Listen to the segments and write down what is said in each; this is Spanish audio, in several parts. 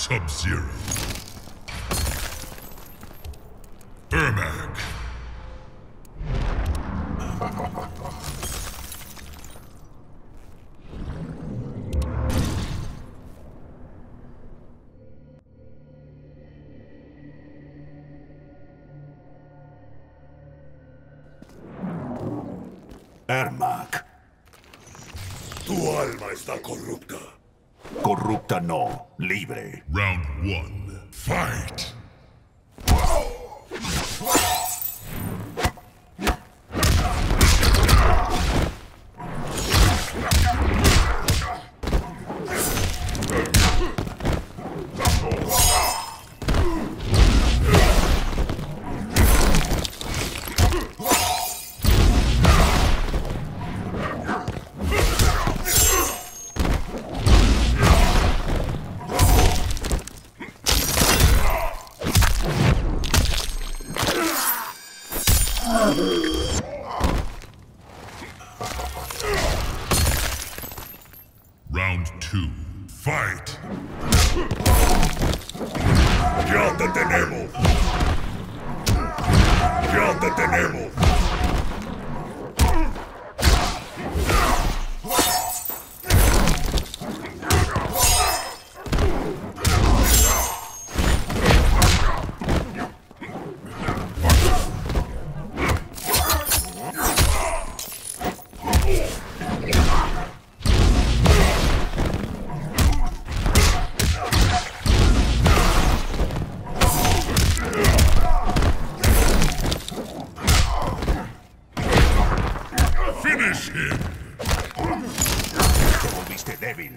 Sub-Zero. Ermac. Ermac. Tu alma está corrupta. Corrupta no, libre. Round 1. Fight! Round 2. Fight! ¡Ya te tenemos! ¡Ya te tenemos! Finish him! Te volviste débil.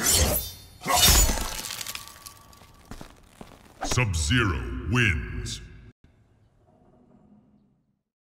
Sub-Zero wins.